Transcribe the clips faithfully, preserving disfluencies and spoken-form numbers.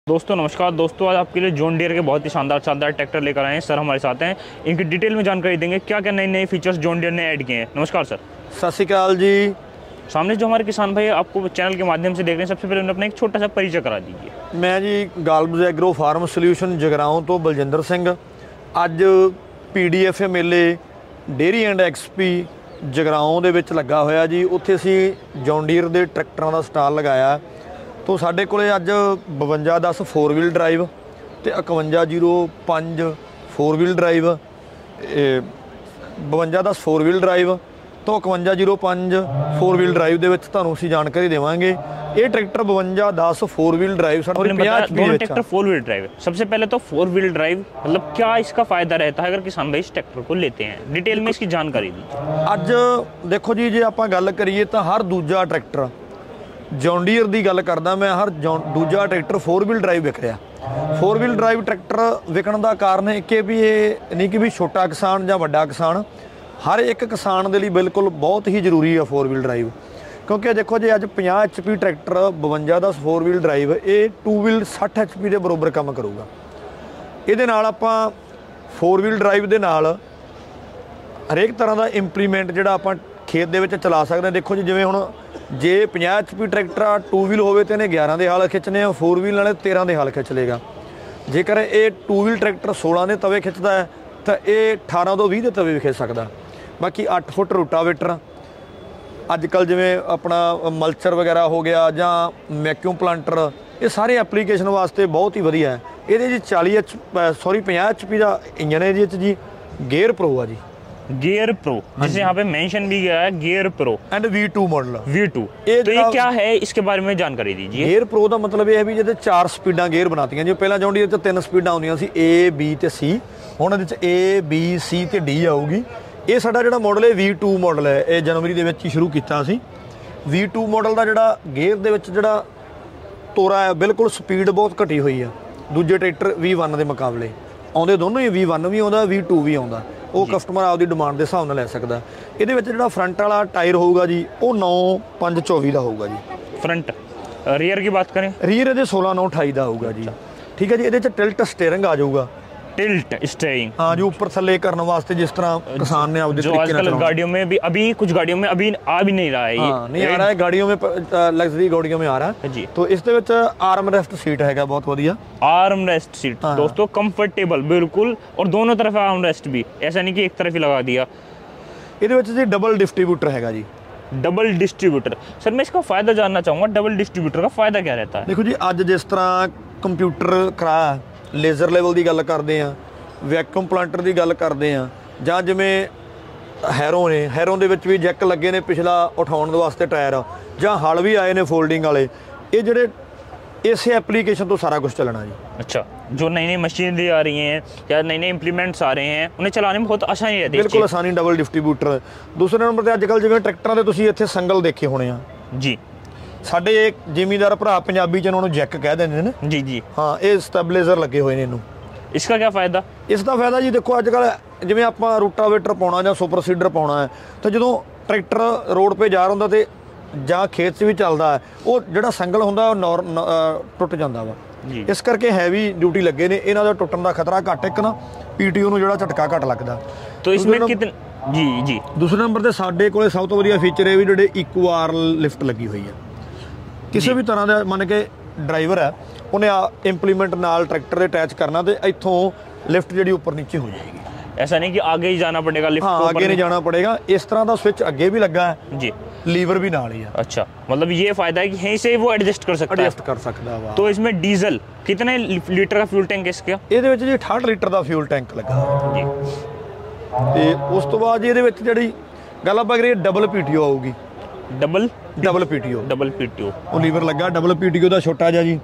दोस्तों नमस्कार दोस्तों, आज आपके लिए जॉन डियर के बहुत ही शानदार शानदार ट्रैक्टर लेकर आए हैं। सर हमारे साथ हैं, इनकी डिटेल में जानकारी देंगे क्या क्या नए नए फीचर्स जॉन डियर ने ऐड किए हैं। नमस्कार सर। सत श्री अकाल जी। सामने जो हमारे किसान भाई आपको चैनल के माध्यम से देख रहे हैं, सबसे पहले उन्हें अपना एक छोटा सा परिचय करा दीजिए। मैं जी गालबज एग्रो फार्म सोल्यूशन जगराओं तो बलजिंदर सिंह। अज पी डी एफ मेले डेयरी एंड एक्सपी जगराओं ਦੇ ਵਿੱਚ ਲੱਗਾ ਹੋਇਆ ਜੀ। ਉੱਥੇ ਅਸੀਂ ਜੌਨ ਡੀਅਰ ਦੇ ਟਰੈਕਟਰਾਂ ਦਾ ਸਟਾਲ ਲਗਾਇਆ। तो साढ़े को अज बवंजा दस फोर व्हील ड्राइव तो इकवंजा जीरो पाँच फोर व्हील ड्राइव, बवंजा दस फोर व्हील ड्राइव तो इकवंजा जीरो पाँच फोर व्हील ड्राइव के तुहानूं असीं जानकारी देवांगे। ये ट्रैक्टर बवंजा दस four wheel drive tractor four wheel drive. सबसे पहले तो फोर व्हील ड्राइव मतलब क्या इसका फायदा रहता है अगर किसान भाई इस ट्रैक्टर को लेते हैं, डिटेल में इसकी जानकारी दीजिए। अज देखो जी, जे आपां गल करिए तो हर दूजा ट्रैक्टर जॉन ਡੀਅਰ ਦੀ ਗੱਲ ਕਰਦਾ मैं, हर जॉन दूजा ट्रैक्टर फोर व्हील ड्राइव विक रहा। फोर व्हील ड्राइव ट्रैक्टर विकण का कारण एक भी ये नहीं कि भी छोटा किसान या वड्डा किसान, हर एक किसान के लिए बिल्कुल बहुत ही जरूरी है फोर व्हील ड्राइव। क्योंकि देखो जी अज पचास एच पी ट्रैक्टर बवंजा दस फोर व्हील ड्राइव ये टू व्हील सठ एच पी के बरोबर काम करूगा। ये आपां फोर व्हील ड्राइव के नाल हरेक तरह का इंप्लीमेंट जोड़ा आप खेत दे विच चला सकते हैं। देखो जी जिवें हुण जे पचास H P tractor two wheel होवे तो इन्हें ग्यारह के हाल खिंचने, फोर व्हील वाले तेरह के हाल खिंच लेगा। जेकर ये टू व्हील ट्रैक्टर सोलह के तवे खिंचता है तो ये अठारह तो बीस के तवे भी खिंच सकता। बाकी अठ फुट रोटावेटर अजकल जिमें अपना मल्चर वगैरह हो गया जां मैक्यूम प्लांटर, ये सारे एप्लीकेशन वास्ते बहुत ही वधिया है। ये जी चाली एच सॉरी पचास एच पी का इंजन है जी। जी गेयर प्रो है जी, गियर प्रो जिसे यहाँ पे मेंशन भी गया है, gear pro and V two model V two. तो ये क्या है, इसके बारे में जानकारी दीजिए। गियर प्रो का मतलब ये है भी जिहदे चार स्पीडा गियर बनाती जो पहला जॉन ਡੀਅਰ च तीन स्पीडा आउंदियां सी ए बी ते सी, हुण इहदे च ए बी सी ते डी आऊगी। ये साडा जिहड़ा मॉडल है वी टू मॉडल है, ये जनवरी दे विच ही शुरू कीता सी। वी टू मॉडल का जिहड़ा गियर दे विच जिहड़ा तोरा है बिल्कुल स्पीड बहुत घटी हुई है दूजे ट्रैक्टर वी वन के मुकाबले। आउंदे दोनों ही वी वन भी आउंदा वी टू भी आउंदा, वो कस्टमर आपकी डिमांड के हिसाब से लै सकता। ये जो फ्रंट वाला टायर होगा जी वो नौ पाँच चौबी का होगा जी फ्रंट। रियर की बात करें, रियर ये सोलह नौ अठाई का होगा जी। ठीक है जी। ये टिल्ट स्टेयरिंग आ जाऊगा, टिल्ट स्टेयरिंग हाँ जो ऊपर थले करने वास्ते जिस तरह किसान ने आपके जो आजकल गाड़ियों में भी अभी कुछ गाड़ियों में अभी आ भी नहीं रहा है। हाँ, नहीं आ रहा है गाड़ियों में, लग्जरी गाड़ियों में आ रहा है जी। तो इस आर्म रेस्ट सीट है बहुत बढ़िया, आर्म रेस्ट सीट हाँ। दोस्तों कंफर्टेबल बिल्कुल, और दोनों तरफ आर्म रेस्ट भी, ऐसा नहीं कि एक तरफ ही लगा दिया। ये जी डबल डिस्ट्रीब्यूटर है जी, डबल डिस्ट्रीब्यूटर। सर मैं इसका फायदा जानना चाहूँगा, डबल डिस्ट्रीब्यूटर का फायदा क्या रहता है? देखो जी अज जिस तरह कंप्यूटर करा लेजर लेवल की गल करते हैं, वैक्यूम प्लांटर की गल करते हैं, जां जिवें हैरों ने हैरों दे विच भी जैक लगे ने पिछला उठाउण वास्ते टायर, जां हल भी आए ने फोल्डिंग वाले, ये जिहड़े इस एप्लीकेशन तो सारा कुछ चलना जी। अच्छा, जो नई नई मशीनरी आ रही हैं या नए नए इंप्लीमेंट्स आ रहे हैं उन्हें चलाने में बहुत आसानी रहती है। बिल्कुल आसानी, डबल डिस्ट्रीब्यूटर। दूसरे नंबर पर अजकल जिवें ट्रैक्टरां दे तुसीं इत्थे संगल देखे होने आ जी, साडे एक जिमीदार भरा पंजाबी च इन्हां नूं जैक कह दिंदे ने जी जी हाँ, ये स्टैबलाइजर लगे हुए ने इनू। इसका क्या फायदा? इसका फायदा जी देखो अजकल जिवें आपां रोटावेटर पाउणा जां सुपर सीडर पाउणा है तो जदों ट्रैक्टर रोड पे जा रहा हुंदा ते जां खेत च भी चलदा है, वो जिहड़ा संगल हुंदा वो नॉर टुट जांदा वा। इस करके हैवी ड्यूटी लगे ने, इन्हां दा टुटण दा खतरा घट, एक ना पीटीओ नूं जिहड़ा झटका घट लगदा। तो इसमें कितने जी जी दूसरे नंबर ते साडे कोले सब तो वधिया फीचर है भी जिहड़े इको आर लिफ्ट लगी हुई है। किसी भी तरह का मन के ड्राइवर है उन्हें इंप्लीमेंट नाल ट्रैक्टर दे अटैच करना तो इत्थों लिफ्ट जिहड़ी ऊपर नीचे हो जाएगी। ऐसा नहीं कि आगे ही जाना पड़ेगा लिफ्ट हाँ, आगे नहीं जाना पड़ेगा। इस तरह का स्विच अगे भी लगा है जी, लीवर भी नाल ही है। अच्छा, मतलब ये फायदा है कि यहीं से वो एडजस्ट कर सकता है, एडजस्ट कर सकता है। तो इसमें डीजल कितने लीटर का फ्यूल टैंक है इसका? ਇਹਦੇ ਵਿੱਚ जी अठाहठ लीटर का फ्यूल टैंक लगा जी। ਤੇ ਉਸ ਤੋਂ ਬਾਅਦ ਇਹਦੇ ਵਿੱਚ ਜਿਹੜੀ ਗੱਲ ਆਪਾਂ ਕਰੀਏ ਡਬਲ ਪੀਟੀਓ ਆਊਗੀ। Double double PTO double PTO ਉਹ ਲੀਵਰ ਲੱਗਾ ਡਬਲ ਪੀਟੀਓ ਦਾ ਛੋਟਾ ਜਿਹਾ ਜੀ।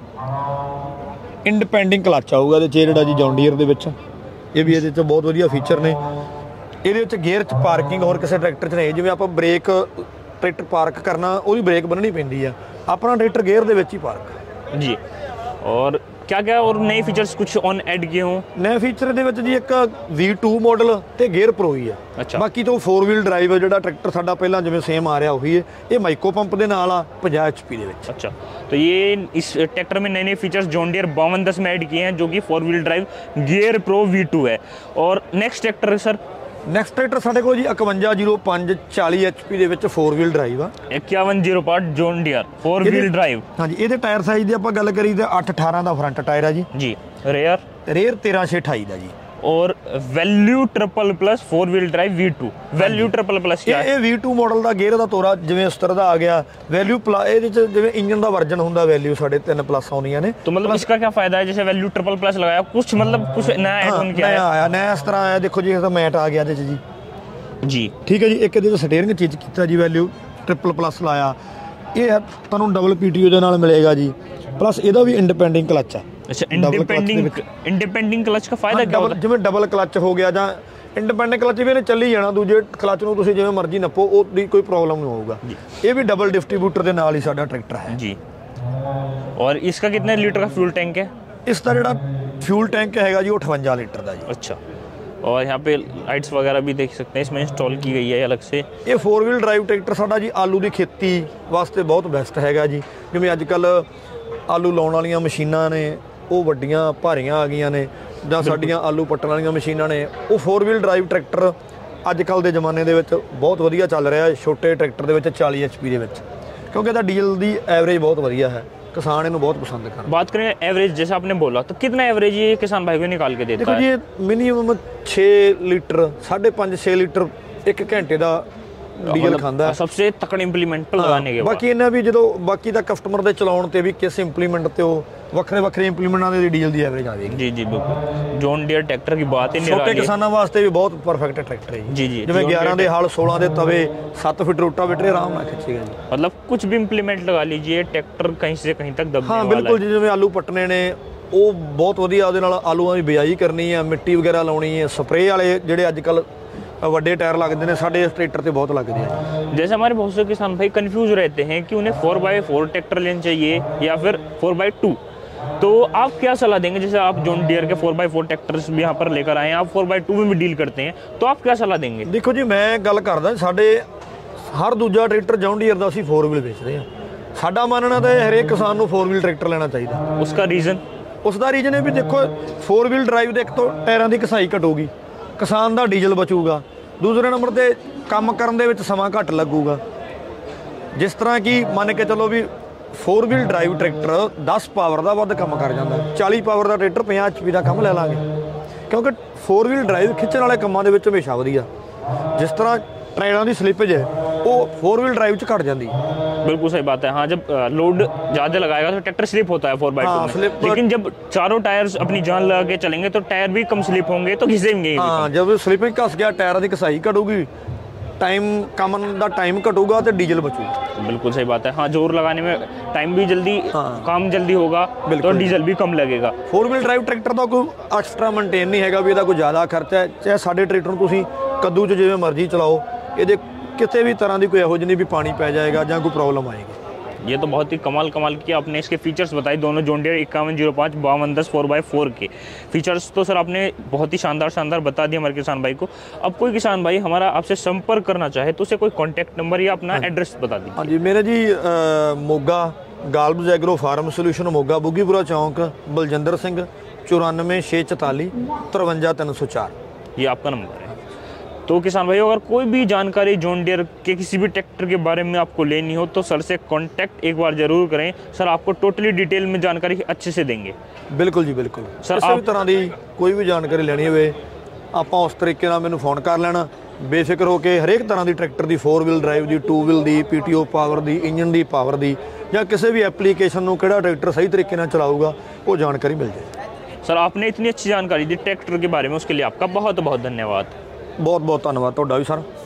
ਇੰਡੀਪੈਂਡੈਂਟ ਕਲਚ ਆਊਗਾ ਇਹਦੇ 'ਚ ਜਿਹੜਾ ਜੀ ਜੌਨ ਡੀਅਰ ਦੇ ਵਿੱਚ, ਇਹ ਵੀ ਇਹਦੇ 'ਚ ਬਹੁਤ ਵਧੀਆ ਫੀਚਰ ਨੇ। ਇਹਦੇ ਵਿੱਚ ਗੇਅਰ 'ਚ ਪਾਰਕਿੰਗ ਹੋਰ ਕਿਸੇ ਟਰੈਕਟਰ 'ਚ ਨਹੀਂ, ਜਿਵੇਂ ਆਪਾਂ ਬ੍ਰੇਕ ट्रैक्टर पार्क करना ਉਹਦੀ ब्रेक बननी ਪੈਂਦੀ ਆ, अपना ट्रैक्टर गेयर ਦੇ ਵਿੱਚ ਹੀ पार्क जी। और क्या क्या और नए फीचर्स कुछ ऑन ऐड किए हों? नए फीचर ਦੇ ਵਿੱਚ ਜੀ ਇੱਕ ਵੀ ਟੂ ਮਾਡਲ ਤੇ ਗੇਅਰ ਪ੍ਰੋ ਹੀ ਹੈ। ਅੱਛਾ, ਬਾਕੀ ਤੋਂ ਫੋਰ ਵੀਲ ਡਰਾਈਵ ਹੈ ਜਿਹੜਾ ਟਰੈਕਟਰ ਸਾਡਾ ਪਹਿਲਾਂ ਜਿਵੇਂ ਸੇਮ ਆ ਰਿਹਾ ਉਹੀ ਹੈ। ਇਹ ਮਾਈਕੋ ਪੰਪ ਦੇ ਨਾਲ ਆ पचास एचपी ਦੇ ਵਿੱਚ। अच्छा, तो ये इस ट्रैक्टर में नए नए फीचर्स जॉन डियर बावन दस में ऐड किए हैं जो कि four wheel drive gear pro V two है। और नेक्स्ट ट्रैक्टर है सर? ਨੈਕਸਟ ਟਰੈਕਟਰ ਸਾਡੇ ਕੋਲ ਜੀ ਇਕਵੰਜਾ ਜ਼ੀਰੋ ਪੰਜ ਚਾਲੀ ਐਚਪੀ ਦੇ ਵਿੱਚ ਫੋਰ ਵੀਲ ਡਰਾਈਵ ਆ। इक्यावन जीरो पाँच John Deere four wheel drive. ਹਾਂਜੀ, ਇਹਦੇ ਟਾਇਰ ਸਾਈਜ਼ ਦੀ ਆਪਾਂ ਗੱਲ ਕਰੀ ਤਾਂ ਅੱਠ ਅਠਾਰਾਂ ਦਾ ਫਰੰਟ ਟਾਇਰ ਆ ਜੀ जी। रेयर ਰੇਅਰ ਤੇਰਾਂ ਛੇ ਅਠਾਈ ਦਾ ਜੀ। और value triple plus four wheel drive V two. Value triple plus क्या है? ਇਹ ਵੀ ਟੂ ਮਾਡਲ ਦਾ ਗੇਅਰ ਦਾ ਤੋਰਾ ਜਿਵੇਂ ਉਸ ਤਰ੍ਹਾਂ ਦਾ ਆ ਗਿਆ। ਵੈਲਿਊ ਪਲੱਸ ਇਹਦੇ ਚ ਜਿਵੇਂ ਇੰਜਨ ਦਾ ਵਰਜਨ ਹੁੰਦਾ ਵੈਲਿਊ ਸਾਡੇ ਤਿੰਨ ਪਲੱਸ ਆਉਂਦੀਆਂ ਨੇ। तो मतलब इसका क्या फायदा है? जैसे वैल्यू ट्रिपल प्लस लगाया, कुछ मतलब कुछ नया ऐड ऑन किया है? ਨया ਆਇਆ ਨया ਇਸ ਤਰ੍ਹਾਂ ਆਇਆ। ਦੇਖੋ ਜੀ ਇਹ ਤਾਂ ਮੈਟ ਆ ਗਿਆ ਇਹਦੇ ਚ ਜੀ। जी ਠੀਕ ਹੈ ਜੀ। ਇੱਕ ਇਹਦੇ ਚ ਸਟੀਅਰਿੰਗ ਚੇਂਜ ਕੀਤਾ ਜੀ, ਵੈਲਿਊ ਟ੍ਰਿਪਲ ਪਲੱਸ ਲਾਇਆ। ਇਹ ਤੁਹਾਨੂੰ ਡਬਲ ਪੀਟੀਓ ਦੇ ਨਾਲ ਮਿਲੇਗਾ ਜੀ। ਪਲੱਸ ਇਹਦਾ ਵੀ ਇੰਡੀਪੈਂਡੈਂਟ ਕਲਚ ਆ। अच्छा, इंडिपेंडिंग इंडिपेंडिंग क्लच का फायदा क्या होता है? ਜਿਵੇਂ ਡਬਲ ਕਲਚ ਹੋ ਗਿਆ ਜਾਂ ਇੰਡੀਪੈਂਡੈਂਟ ਕਲਚ ਵੀ ਇਹਨੇ ਚੱਲੀ ਜਾਣਾ। ਦੂਜੇ ਕਲਚ ਨੂੰ ਤੁਸੀਂ ਜਿਵੇਂ ਮਰਜ਼ੀ ਨੱਪੋ, ਉਹਦੀ ਕੋਈ ਪ੍ਰੋਬਲਮ ਨਹੀਂ ਹੋਊਗਾ। ਇਹ ਵੀ ਡਬਲ ਡਿਸਟ੍ਰੀਬਿਊਟਰ ਦੇ ਨਾਲ ਹੀ ਸਾਡਾ ਟਰੈਕਟਰ ਹੈ जी। और इसका कितने लीटर का फ्यूल टैंक है? ਇਸ ਦਾ ਜਿਹੜਾ ਫਿਊਲ ਟੈਂਕ ਹੈਗਾ ਜੀ ਉਹ ਅਠਵੰਜਾ ਲੀਟਰ ਦਾ ਜੀ। अच्छा, और यहाँ पे लाइट्स वगैरह भी देख सकते हैं, इसमें इंस्टॉल की गई है अलग से। ਇਹ ਫੋਰ ਵੀਲ ਡਰਾਈਵ ਟਰੈਕਟਰ ਸਾਡਾ ਜੀ ਆਲੂ ਦੀ ਖੇਤੀ ਵਾਸਤੇ ਬਹੁਤ ਬੈਸਟ ਹੈਗਾ ਜੀ। ਜਿਵੇਂ ਅੱਜ ਕੱਲ ਆਲੂ ਲਾਉਣ ਵਾਲੀਆਂ ਮਸ਼ੀਨਾਂ ਨੇ ਉਹ ਵੱਡੀਆਂ ਭਾਰੀਆਂ ਆ ਗਈਆਂ ਨੇ, ਜਾਂ ਸਾਡੀਆਂ ਆਲੂ ਪੱਟਣ ਵਾਲੀਆਂ ਮਸ਼ੀਨਾਂ ਨੇ, ਉਹ ਫੋਰ ਵੀਲ ਡਰਾਈਵ ਟਰੈਕਟਰ ਅੱਜ ਕੱਲ ਦੇ ਜ਼ਮਾਨੇ ਦੇ ਵਿੱਚ ਬਹੁਤ ਵਧੀਆ ਚੱਲ ਰਿਹਾ ਹੈ। ਛੋਟੇ ਟਰੈਕਟਰ ਦੇ ਵਿੱਚ ਚਾਲੀ ਐਚਪੀ ਦੇ ਵਿੱਚ, ਕਿਉਂਕਿ ਇਹਦਾ ਡੀਜ਼ਲ ਦੀ ਐਵਰੇਜ ਬਹੁਤ ਵਧੀਆ ਹੈ। किसान इन्हें बहुत पसंद कर। बात करें एवरेज, जैसे आपने बोला, तो कितना एवरेज ये किसान भाई को निकाल के देता देखो है? जी, मिनिमम छः लीटर साढ़े पाँच छः लीटर एक घंटे का ਡੀਜ਼ਲ ਖਾਂਦਾ। सबसे तकड़ इंप्लीमेंट लगाने के बाद ਬਾਕੀ ਇਹਨਾਂ ਵੀ ਜਦੋਂ ਬਾਕੀ ਦਾ ਕਸਟਮਰ ਦੇ ਚਲਾਉਣ ਤੇ ਵੀ ਕਿਸ ਇੰਪਲੀਮੈਂਟ ਤੇ ਉਹ ਵੱਖਰੇ ਵੱਖਰੇ ਇੰਪਲੀਮੈਂਟਾਂ ਦੇ ਡੀਜ਼ਲ ਦੀ ਐਵਰੇਜ ਆਵੇਗੀ। जी जी बिल्कुल। जॉन डियर ट्रैक्टर की बात ही नहीं ਛੋਟੇ ਕਿਸਾਨਾਂ ਵਾਸਤੇ ਵੀ ਬਹੁਤ ਪਰਫੈਕਟ ਟਰੈਕਟਰ ਹੈ जी जी। ਜਿਵੇਂ ਗਿਆਰਾਂ ਦੇ ਹਲ सोलह ਦੇ ਤਵੇ सत्त ਫੁੱਟ ਰੋਟਾਵੇਟਰ ਆਰਾਮ ਨਾਲ ਖਿੱਚੇਗਾ ਜੀ। मतलब कुछ भी इंप्लीमेंट लगा लीजिए, ट्रैक्टर कहीं से कहीं तक दबने ਹਾਂ वाला ਬਿਲकुਲ है। ਜੀ। ਜਿਵੇਂ ਆਲੂ ਪੱਟਣੇ ਨੇ ਉਹ ਬਹੁਤ ਵਧੀਆ, ਉਹਦੇ ਨਾਲ ਆਲੂਆਂ ਦੀ ਬਿਜਾਈ ਕਰਨੀ ਹੈ, ਮਿੱਟੀ ਵਗੈਰਾ ਲਾਉਣੀ ਹੈ। ਸਪਰੇਅ ਵਾਲੇ ਜਿਹੜੇ ਅੱਜ ਕੱਲ ਵੱਡੇ ਟਾयर लगते हैं, साढ़े इस ट्रैक्टर से बहुत लगते हैं। जैसे हमारे बहुत से किसान भाई कंफ्यूज रहते हैं कि उन्हें फोर बाई फोर ट्रैक्टर लेना चाहिए या फिर फोर बाई टू, तो आप क्या सलाह देंगे? जैसे आप जॉन डियर के फोर बाई फोर ट्रैक्टर्स भी यहाँ पर लेकर आए हैं, आप फोर बाई टू में भी डील करते हैं, तो आप क्या सलाह देंगे? देखो जी, मैं गल करदा साडे हर दूजा ट्रैक्टर जॉन डियर दा असीं फोर व्हील बेच रहे हैं। साडा मानना तो हरेक किसान नूं फोर व्हील ट्रैक्टर लेना चाहिए। उसका रीज़न उसका रीजन है भी देखो, फोर व्हील ड्राइव दे एक तो टायरां दी घसाई घटूगी, किसान दा डीजल बचूगा, दूसरे नंबर ते काम करन दे विच समां घट लगूगा। जिस तरह कि मान के चलो भी फोर व्हील ड्राइव ट्रैक्टर दस पावर का वध काम कर जाता, चाली पावर का ट्रैक्टर पचास एच पी का काम लै लांगे, क्योंकि फोर व्हील ड्राइव खिंचण वाले कामां दे विच हमेशा वधिया। जिस तरह टायरां दी स्लिपेज है वो फोर व्हील ड्राइव च घट जाती। बिल्कुल सही बात है। हाँ, जब लोड ज़्यादा लगाएगा तो ट्रैक्टर स्लिप होता है फोर बाई हाँ, टू में, लेकिन जब चारों टायर्स अपनी जान लगा के चलेंगे तो टायर भी कम स्लिप होंगे, तो घिसेंगे। हाँ, जब स्लिपिंग घस गया, टायरां दी घसाई घटूगी, टाइम काम का टाइम घटूगा तो डीजल बचूगा। बिल्कुल सही बात है। हाँ, जोर लगाने में टाइम भी जल्दी, हाँ, काम जल्दी होगा, तो डीजल भी कम लगेगा। फोर व्हील ड्राइव ट्रैक्टर का कोई एक्स्ट्रा मेनटेन नहीं है भी, ਇਹਦਾ ਕੋਈ ਜ਼ਿਆਦਾ ਖਰਚਾ ਹੈ। ਚਾਹੇ ਸਾਡੇ ਟਰੈਕਟਰ ਨੂੰ ਤੁਸੀਂ ਕੱਦੂ 'ਚ ਜਿਵੇਂ ਮਰਜ਼ੀ ਚਲਾਓ, ਇਹਦੇ किसी भी तरह की कोई ਇਹੋ ਜਿਹੀ भी पानी पै जाएगा ਜਾਂ कोई प्रॉब्लम आएगी। ये तो बहुत ही कमाल कमाल की आपने इसके फीचर्स बताए, दोनों जॉन डियर इक्यावन जीरो पाँच बावन दस फोर बाई फोर के फीचर्स तो सर आपने बहुत ही शानदार शानदार बता दिया हमारे किसान भाई को। अब कोई किसान भाई हमारा आपसे संपर्क करना चाहे तो उसे कोई कॉन्टैक्ट नंबर या अपना एड्रेस बता दीजिए। हाँ जी, मेरे जी मोगा गाल्ब्स agro farm solution Moga, Bugipura चौंक, बलजिंदर सिंह, चौरानवे छे चौताली तरवंजा तीन सौ चार, ये आपका नंबर है। तो किसान भाइयों, अगर कोई भी जानकारी जॉन डियर के किसी भी ट्रैक्टर के बारे में आपको लेनी हो तो सर से कांटेक्ट एक बार जरूर करें। सर आपको टोटली डिटेल में जानकारी अच्छे से देंगे। बिल्कुल जी बिल्कुल। सर किसी भी तरह की कोई भी जानकारी लेनी हो ਆਪਾਂ उस तरीके ਨਾਲ ਮੈਨੂੰ फ़ोन कर लेना, बेफिक्र हो के हरेक तरह की ट्रैक्टर की फोर व्हील ड्राइव की, टू व्हील की, पी टी ओ पावर की, इंजन की पावर की, या किसी भी एप्लीकेशन ਨੂੰ ਕਿਹੜਾ ट्रैक्टर सही तरीके ਨਾਲ चलाऊगा वो जानकारी मिल जाए। सर आपने इतनी अच्छी जानकारी दी ट्रैक्टर के बारे में, उसके लिए आपका बहुत बहुत धन्यवाद। बहुत बहुत धन्यवाद ਤੁਹਾਡਾ ਵੀ सर।